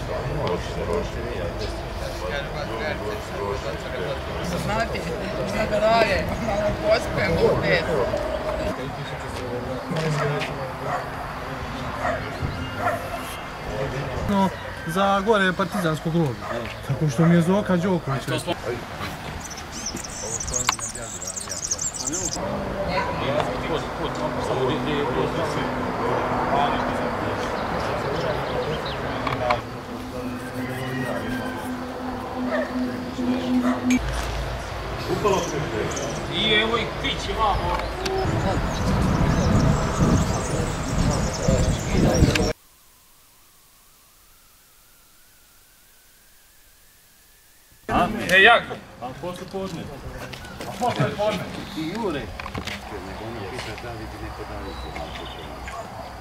Znati, sada dalje, malo pospijem u pet. No, za gore partizanskog loga. Tako što mi je Zoka Đoković. I evo ih pići vamo. Jako? A posle podne. A posle podne? I Jure. Nego ono pita da li bi neko dao informaciju.